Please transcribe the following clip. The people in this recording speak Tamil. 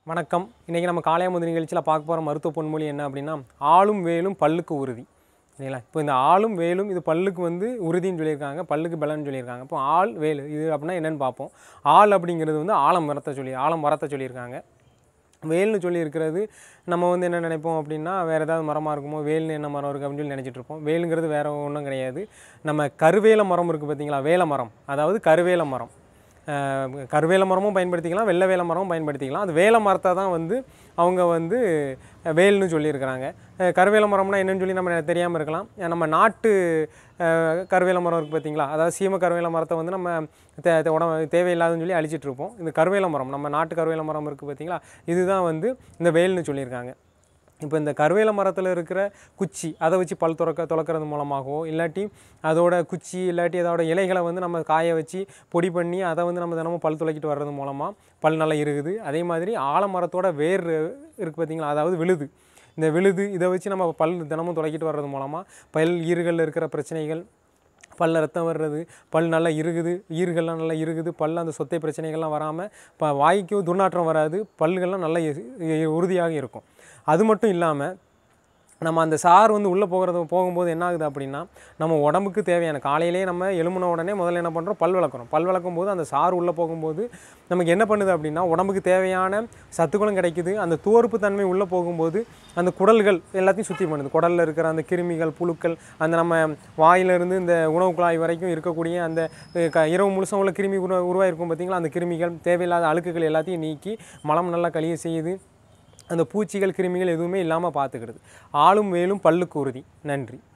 வணக்கம். இன்றைக்கி நம்ம காலையாமது நிகழ்ச்சியில் பார்க்க போகிற மருத்துவ பொன்மொழி என்ன அப்படின்னா, ஆளும் வேலும் பல்லுக்கு உறுதி. சரிங்களா? இப்போ இந்த ஆளும் வேலும் இது பல்லுக்கு உறுதின்னு சொல்லியிருக்காங்க, பல்லுக்கு பலன்னு சொல்லியிருக்காங்க. இப்போ ஆள் வேலு இது அப்படின்னா என்னென்னு பார்ப்போம். ஆள் அப்படிங்கிறது ஆலம் வரத்தை சொல்லியிருக்காங்க. வேல்னு சொல்லியிருக்கிறது நம்ம என்ன நினைப்போம் அப்படின்னா, வேறு ஏதாவது மரமாக இருக்குமோ, வேல்னு என்ன மரம் இருக்குது அப்படின்னு சொல்லி நினச்சிட்ருப்போம். வேலுங்கிறது வேறு ஒன்றும் கிடையாது. நம்ம கருவேல மரம் இருக்குது பார்த்திங்களா, வேல மரம், அதாவது கருவேல மரம். கருவேல மரமும் பயன்படுத்திக்கலாம், வெள்ளை வேல மரமும் பயன்படுத்திக்கலாம். அது வேல மரத்தை தான் அவங்க வேல்னு சொல்லியிருக்கிறாங்க. கருவேல மரம்னா என்னென்னு சொல்லி நம்ம தெரியாமல் இருக்கலாம். நம்ம நாட்டு கருவேல மரம் இருக்குது பார்த்திங்களா, அதாவது சீம கருவேல மரத்தை நம்ம தேவையில்லாதுன்னு சொல்லி அழிச்சிட்ருப்போம். இந்த கருவேல மரம், நம்ம நாட்டு கருவேல மரம் இருக்குது பார்த்திங்களா, இதுதான் இந்த வேல்னு சொல்லியிருக்காங்க. இப்போ இந்த கருவேல மரத்தில் இருக்கிற குச்சி அதை வச்சு பல் துலக்கிறது மூலமாகவோ, இல்லாட்டி அதோட குச்சி இல்லாட்டி அதோட இலைகளை நம்ம காய வச்சு பொடி பண்ணி அதை நம்ம தினமும் பல் துலக்கிட்டு வர்றது மூலமாக பல் நல்லா இருக்குது. அதே மாதிரி ஆலமரத்தோட வேர் இருக்குது பார்த்திங்களா, அதாவது விழுது, இந்த விழுது இதை வச்சு நம்ம பல் தினமும் துலக்கிட்டு வர்றது மூலமாக பல் ஈறுகளில் இருக்கிற பிரச்சனைகள், பல்ல ரத்தம் வர்றது, பல் நல்லா இருக்குது, ஈறுகள்லாம் நல்லா இருக்குது, பல்ல அந்த சொத்தை பிரச்சனைகள்லாம் வராமல் இப்போ வாய்க்கும் துர்நாற்றம் வராது, பல்லுகள்லாம் நல்லா உறுதியாக இருக்கும். அது மட்டும் இல்லாமல் நம்ம அந்த சாறு உள்ளே போகும்போது என்ன ஆகுது அப்படின்னா, நம்ம உடம்புக்கு தேவையான காலையிலே நம்ம எழும்பின உடனே முதல்ல என்ன பண்ணுறோம், பல் விளக்கும் போது அந்த சாறு உள்ளே போகும்போது நமக்கு என்ன பண்ணுது அப்படின்னா, உடம்புக்கு தேவையான சத்துக்களும் கிடைக்குது. அந்த துவர்ப்பு தன்மை உள்ளே போகும்போது அந்த குடல்கள் எல்லாத்தையும் சுற்றி பண்ணுது. குடலில் இருக்கிற அந்த கிருமிகள், புழுக்கள், அந்த நம்ம வாயிலிருந்து இந்த உணவு குழாய் வரைக்கும் இருக்கக்கூடிய அந்த இரவு முழுசும் உள்ள கிருமி உருவாயிருக்கும் பார்த்திங்களா, அந்த கிருமிகள், தேவையில்லாத அழுக்குகள் எல்லாத்தையும் நீக்கி மலம் நல்லா கழிய செய்யுது. அந்த பூச்சிகள், கிருமிகள் எதுவுமே இல்லாமல் பார்த்துக்கிறது. ஆளும் வேலும் பல்லுக்கு உறுதி. நன்றி.